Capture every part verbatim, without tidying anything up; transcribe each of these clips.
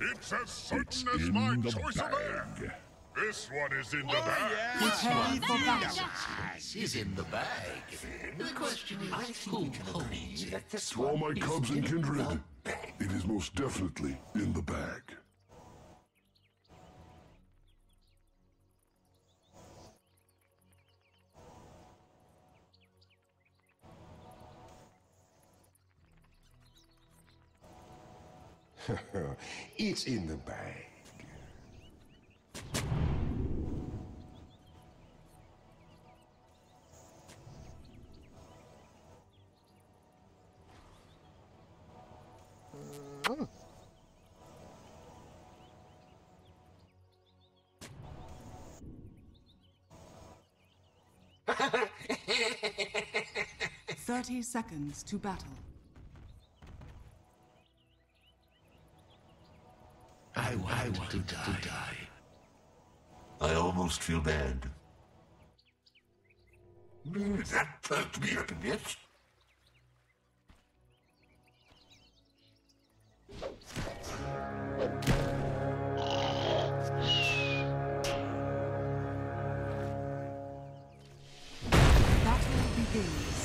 It's as certain It's as in my the choice of air. bag. This one is in the Oh, bag. yeah. This one for battle. is in the bag. The question is, who holds it? To all my cubs and kindred, it is most definitely in the bag. It's in the bag. Thirty seconds to battle. I want, I want to, die. to die. I almost feel bad. That perked me up a bit. Battle begins.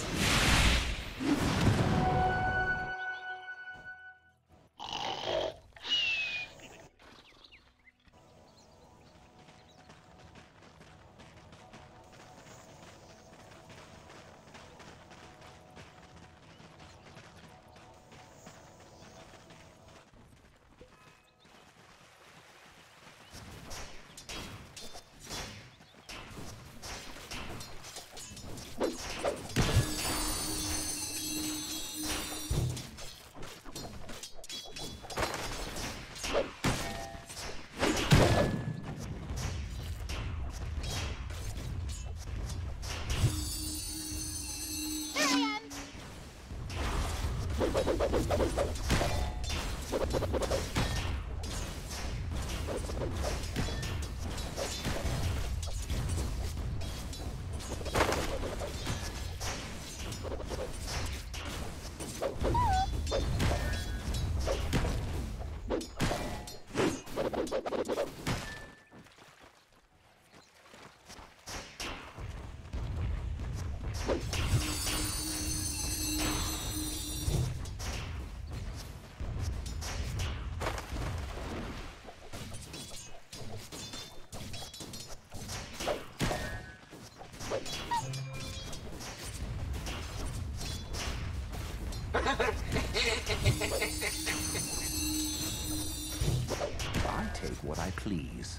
I take what I please.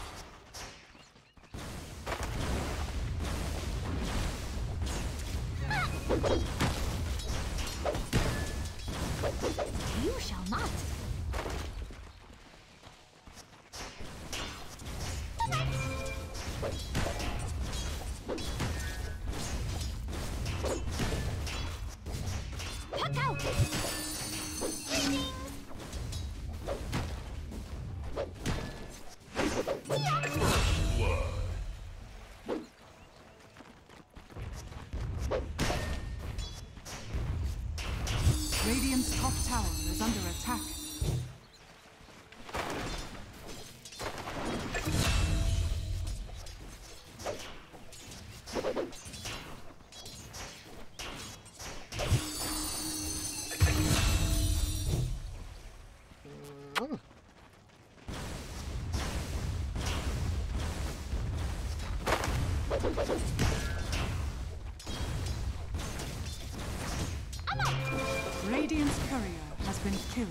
You shall not. Look out! Radiant's top tower is under attack. Radiant's courier has been killed.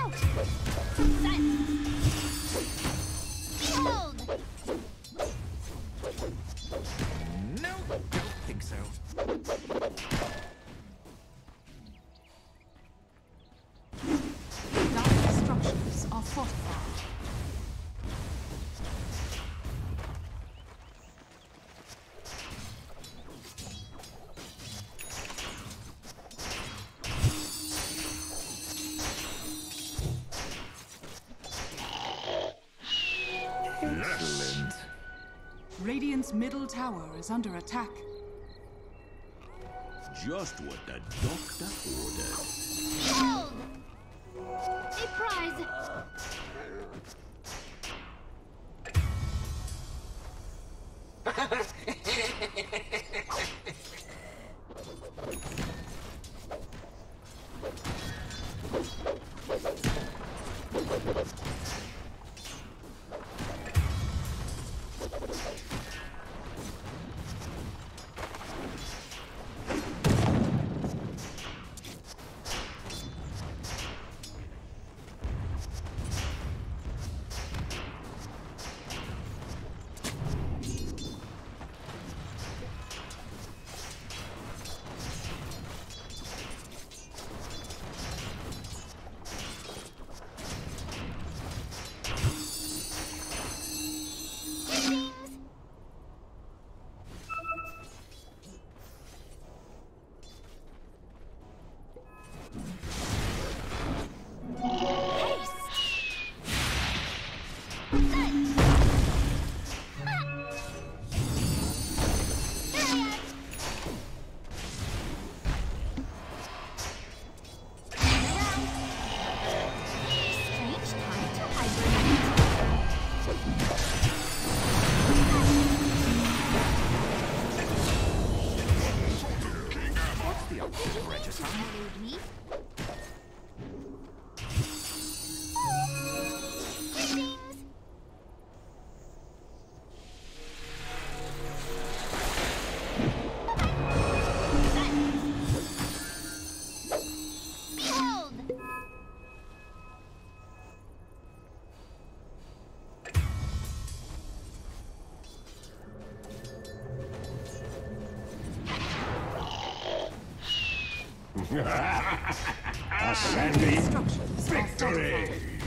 out! Silence! Behold! No, don't think so. Dire structures are fortified. Excellent. Radiant's middle tower is under attack. Just what the doctor ordered. Behold! A prize! A sandy victory!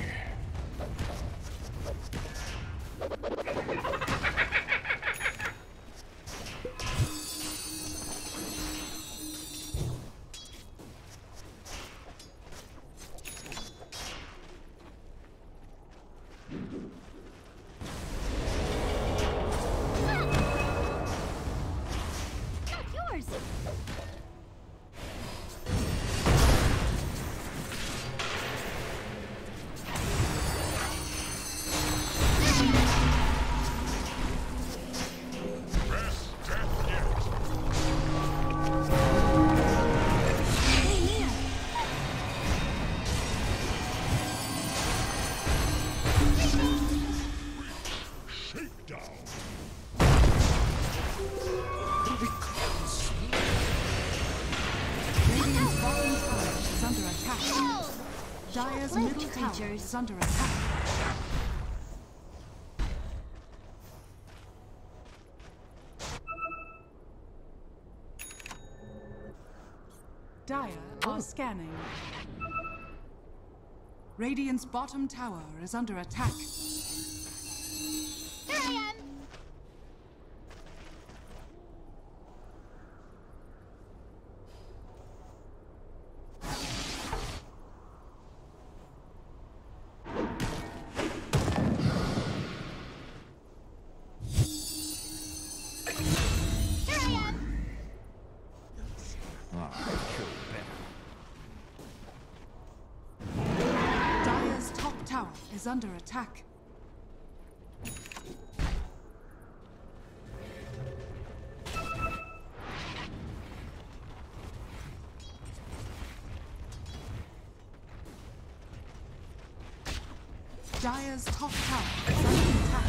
Not yours! Dire's Blink, middle tower creatures. is under attack. Dire are scanning. Radiant's bottom tower is under attack. Here I am! Here I am! Dire's top tower is under attack. Dire's top tower is under attack.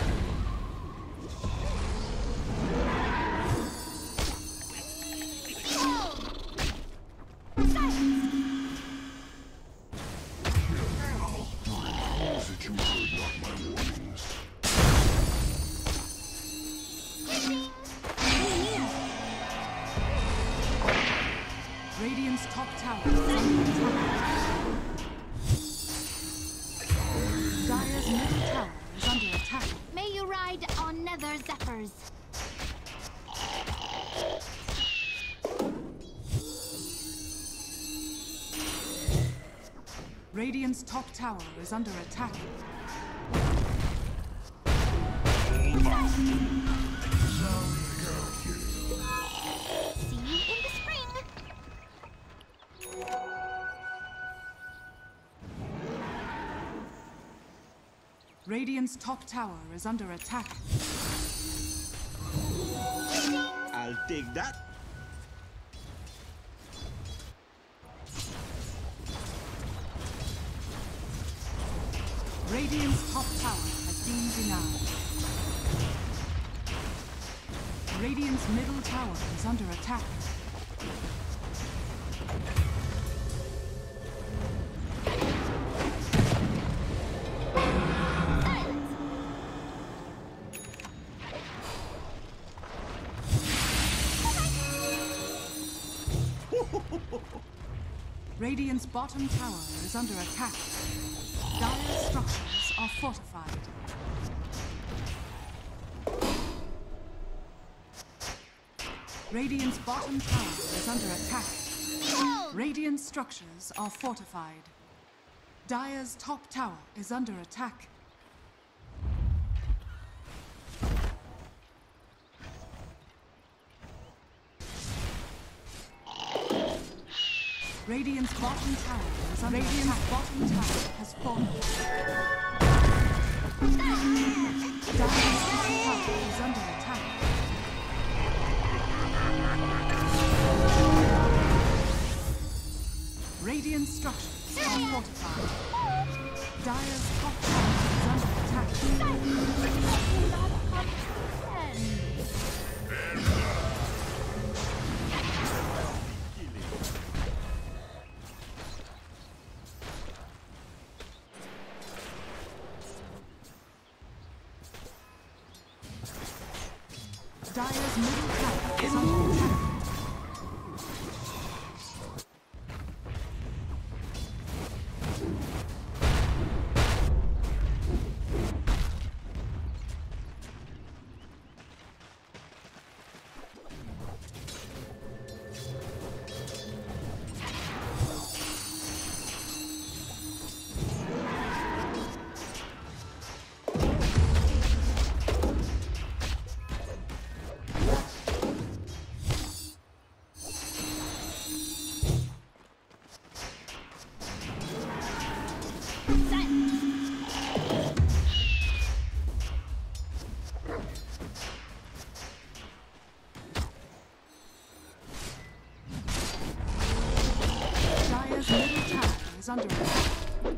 Behold! Silence! tower is under attack. Dire's middle tower is under attack. May you ride on nether zephyrs. Radiant's top tower is under attack. See you in the spring. Radiant's top tower is under attack. I'll take that. Radiant's top tower has been denied. Radiant's middle tower is under attack. Radiant's bottom tower is under attack. Dire's structures are fortified. Radiant's bottom tower is under attack. Behold! Radiant structures are fortified. Dire's top tower is under attack. Radiant's bottom tower is under Radiant's attack. Bottom tower has fallen. Dire's top tower is under attack. Radiant structures are fortified. Dire's top tower is under attack. Dire's middle tower is under attack. Dire's middle tower is under attack.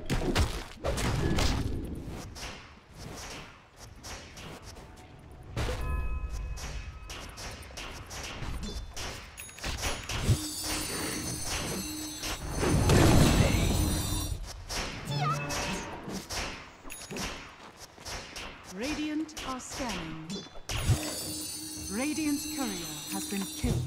Radiant are scanning. Radiant's courier has been killed.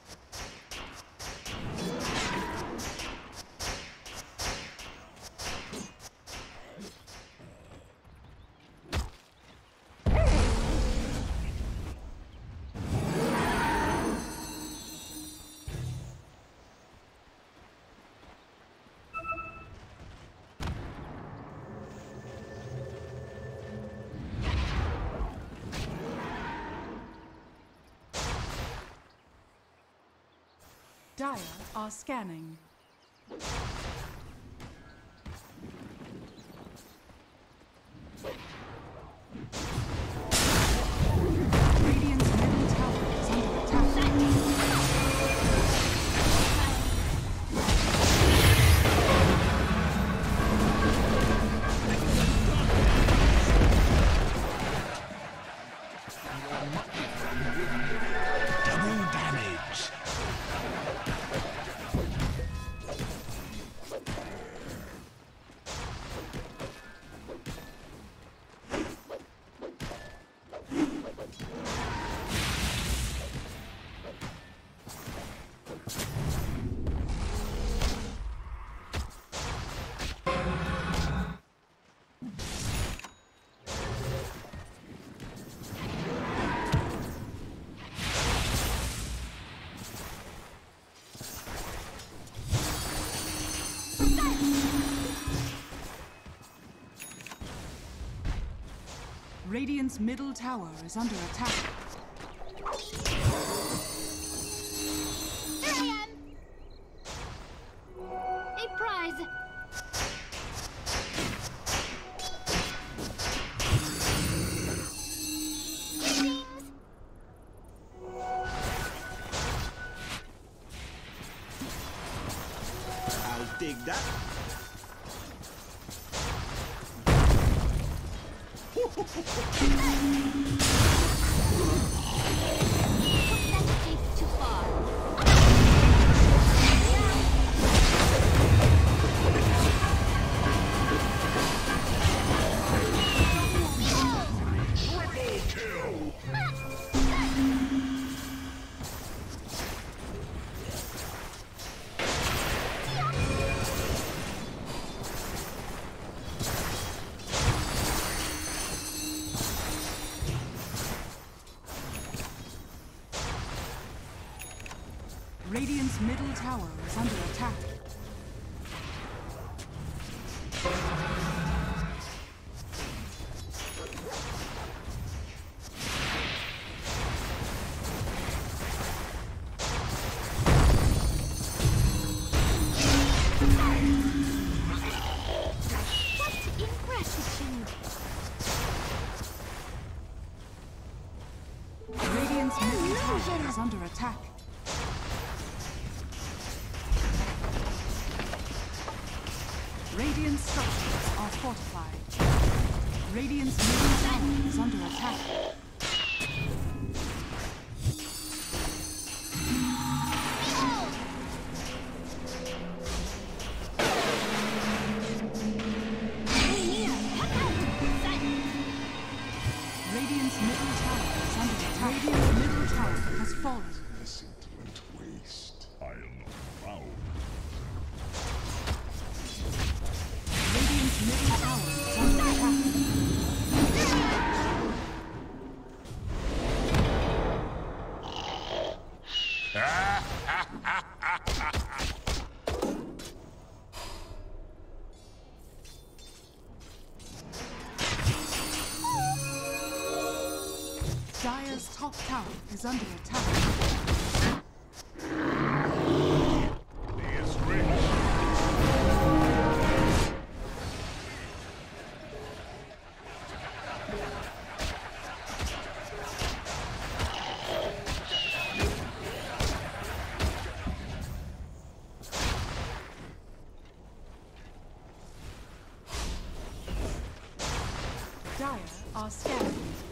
Dire are scanning. Radiant's middle tower is under attack. Double damage. Radiant's middle tower is under attack. Here I am. A prize. Greetings. I'll take that. Took that faith too far. Triple kill! Radiant's middle tower is under attack. What ingratitude. Radiant's middle tower is under attack. Radiant structures are fortified. Radiant's middle tower is under attack. Radiant's middle tower is under attack. Radiant's middle tower has fallen. Sentiment waste. I am proud. Radiant's middle tower is under attack. Dire's top tower is under attack. He is rich. Dire are scattered.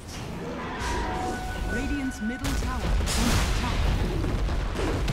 Radiant's middle tower is under attack.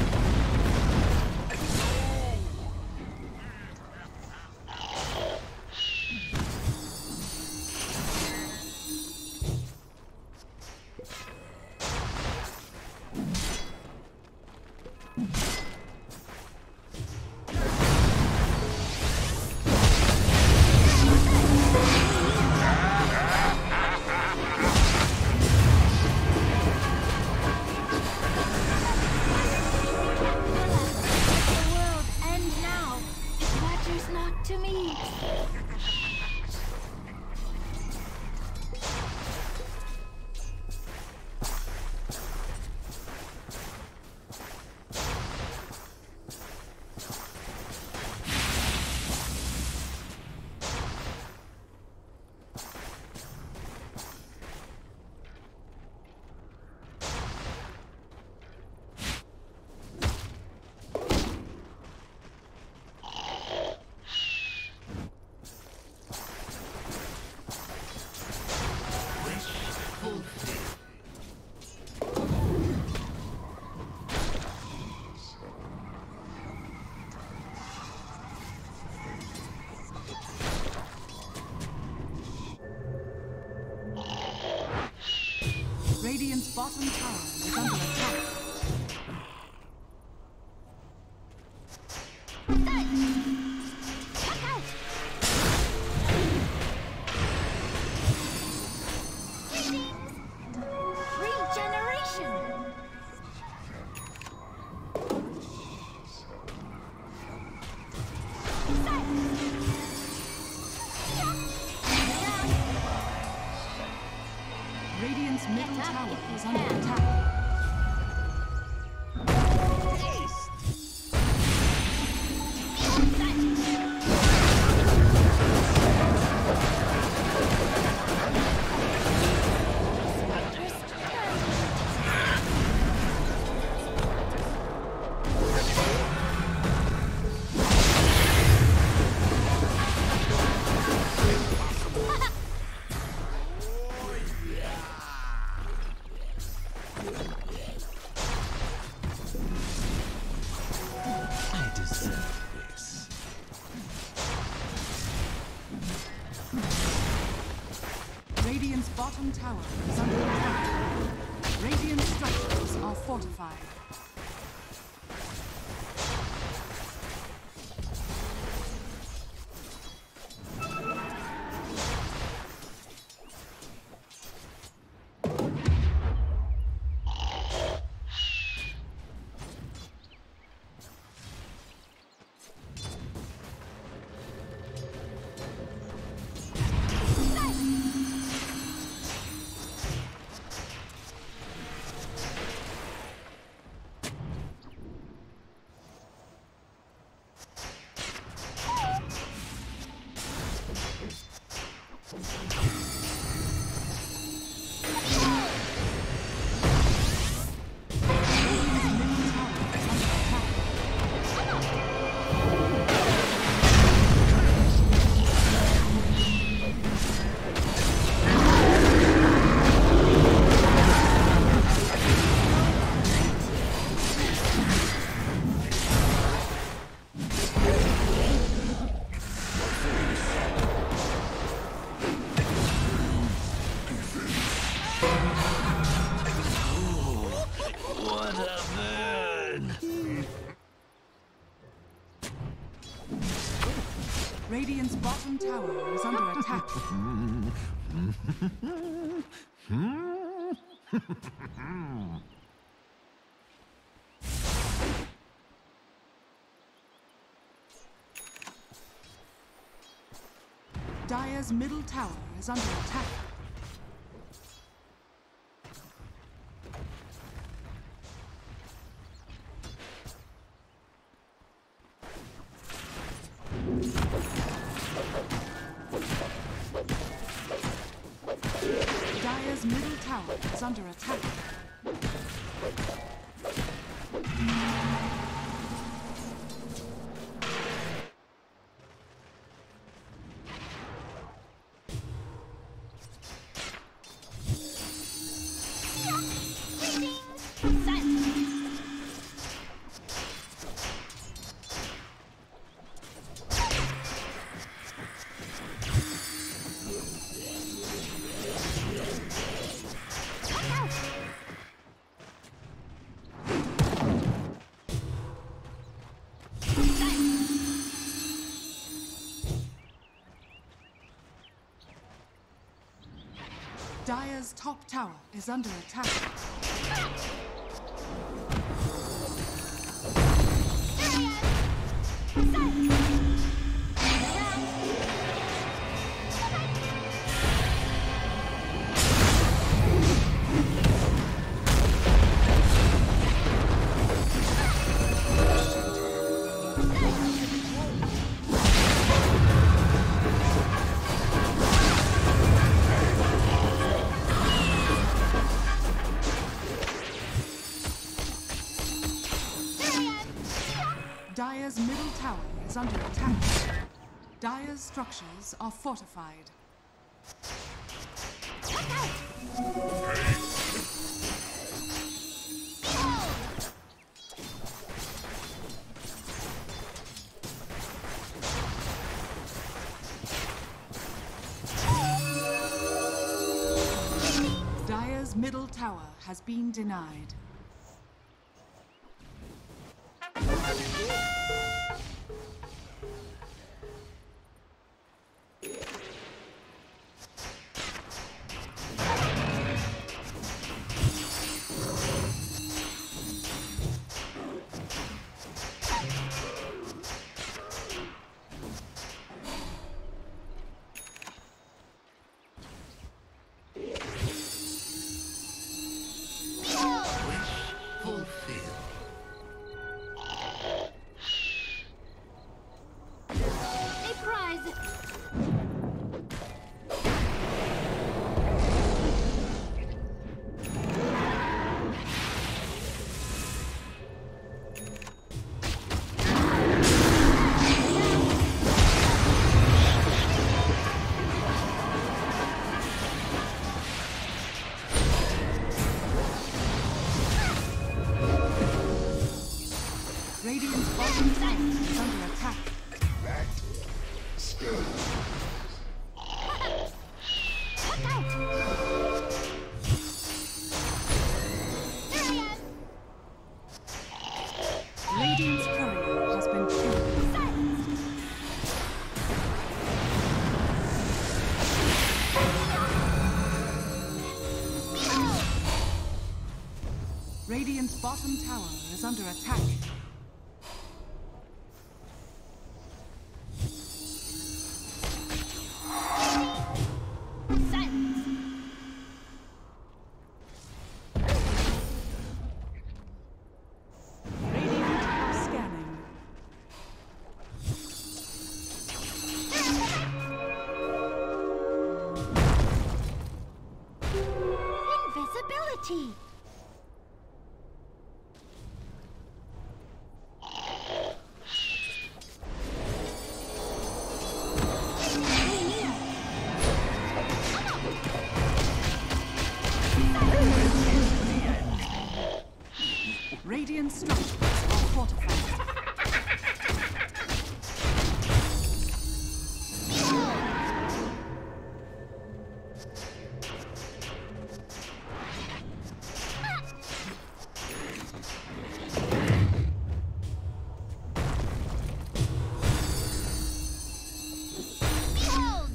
The world ends now. It matters not to me. Radiant's bottom tower is under attack. Check out. Regeneration. middle up tower if you is under can. attack. I deserve this. Radiant's bottom tower is under attack. Radiant structures are fortified. What a burn! Radiant's bottom tower is under attack. Dire's middle tower is under attack. Dire's middle tower is under attack. Dire's top tower is under attack. Dire's middle tower is under attack. Dire's structures are fortified. Dire's middle tower has been denied. Radiant's bottom tower is under attack. Silence. Radiant are scanning. Invisibility. Radiant structures are fortified. Behold.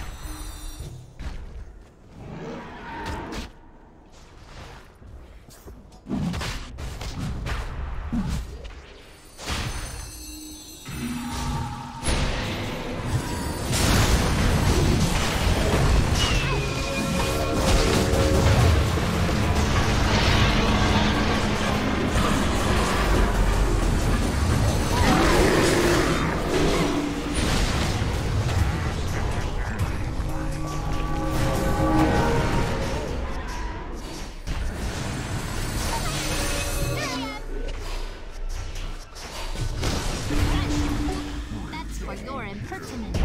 That's for your impertinence.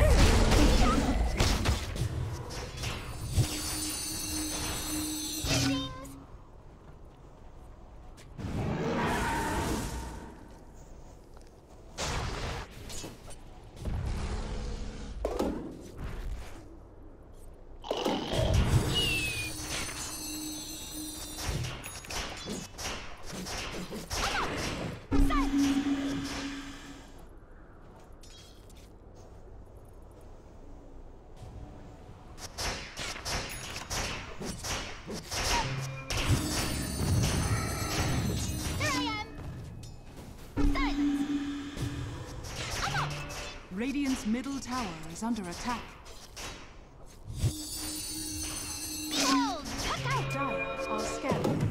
Greetings. Here I am. Silence. I'm out. Radiant's middle tower is under attack. Behold. Cut out. Dire are scanning.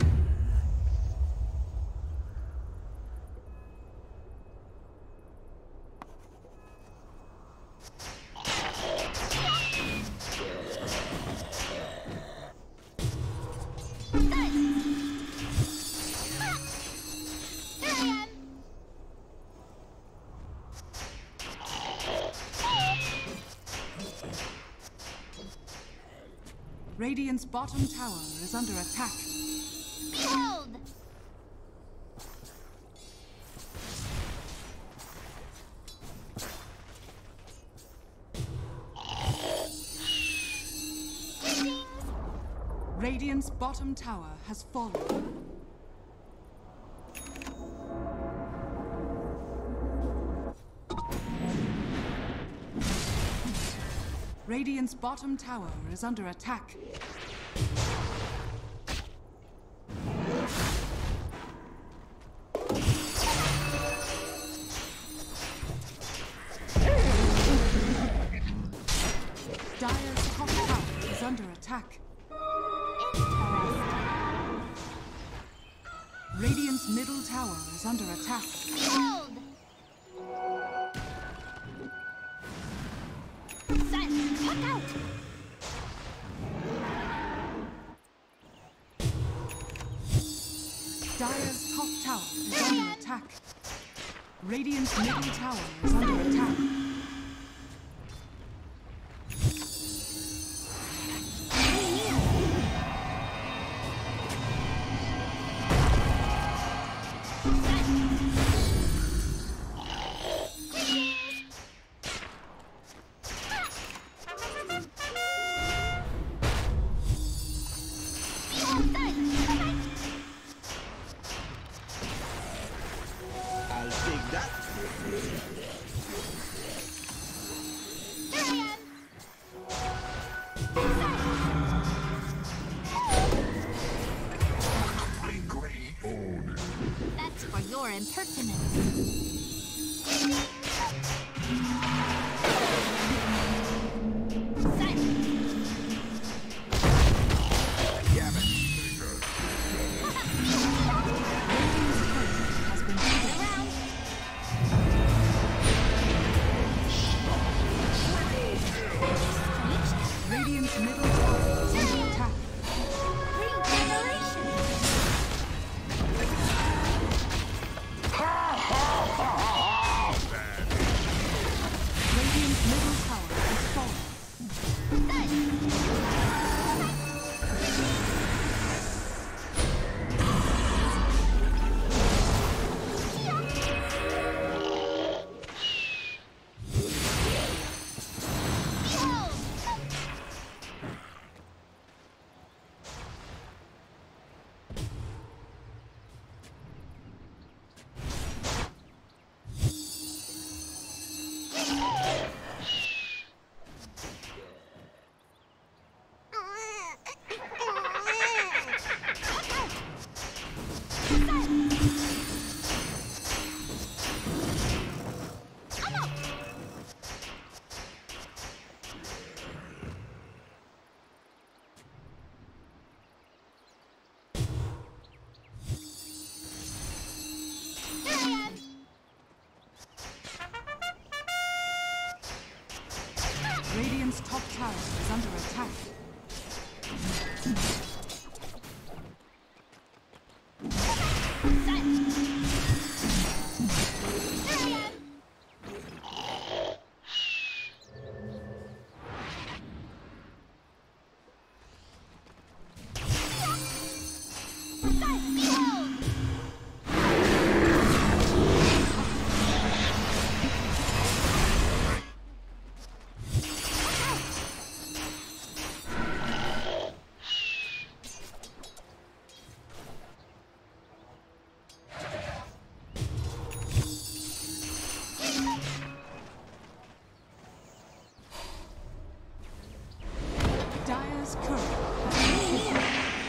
Silence. Here I am. Radiant's bottom tower is under attack. Behold. Greetings. Radiant's bottom tower has fallen. Radiant's bottom tower is under attack. Dire's top tower is under attack. Interesting. Radiant's middle tower is under attack. Behold. Silence. Cut out. Dire's top tower is under attack. Radiant's middle tower is under attack. I'll take that. impertinence. Radiant's middle tower is under attack. Regeneration. Radiant's middle tower has fallen. Radiant's top tower is under attack. Dire's current has been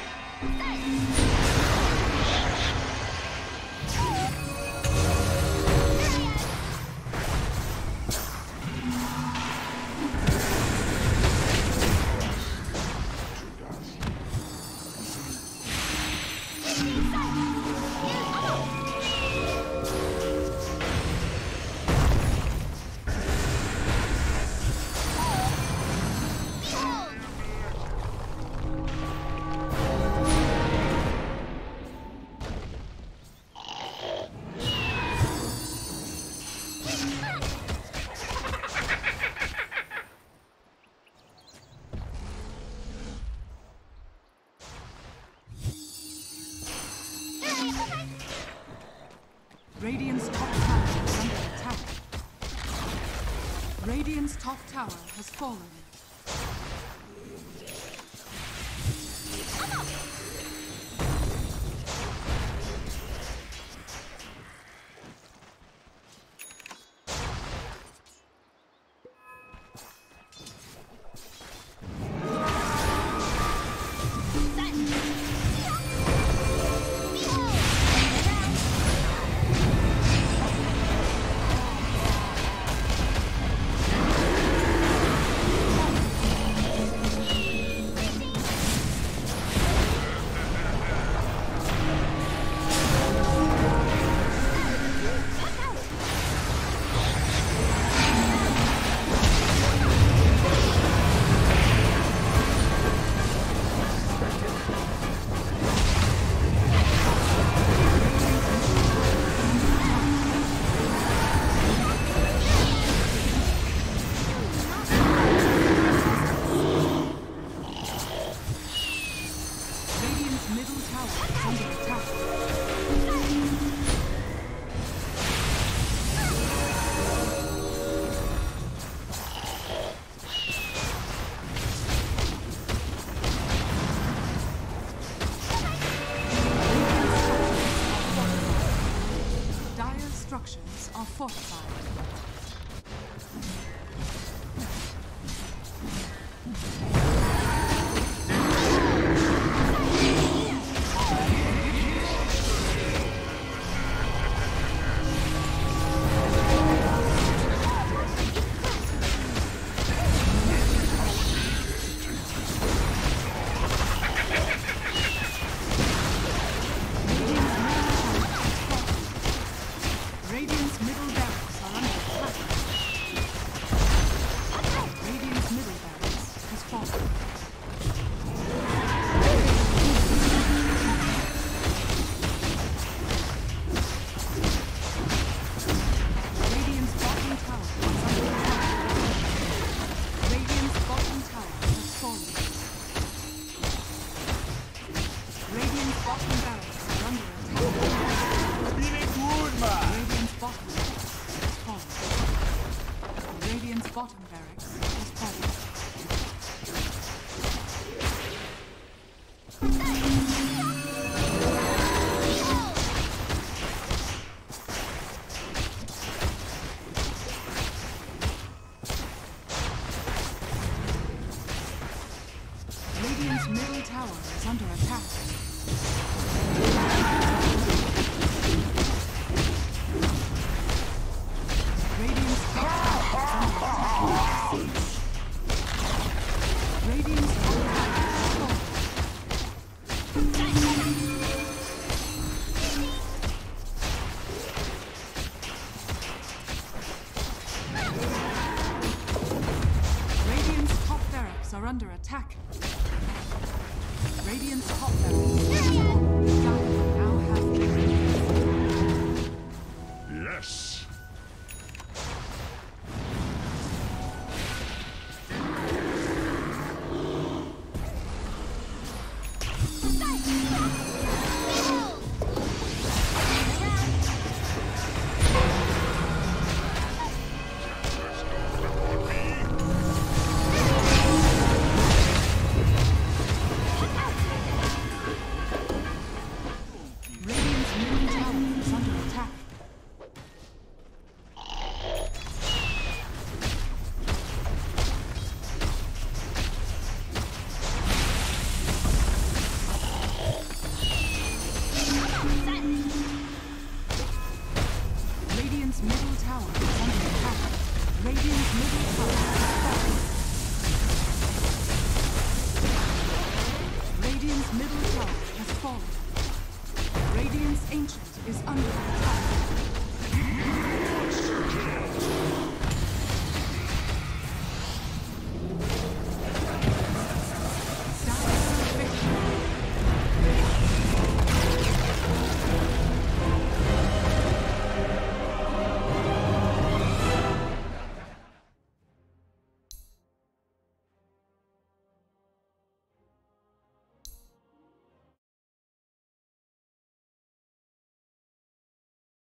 Radiant's top tower is under attack. Radiant's top tower has fallen. tower is under attack. Radiant's top tower is under attack. Radiant's top tower is falling. Radiant's top barracks are under attack. Radiant's top barracks.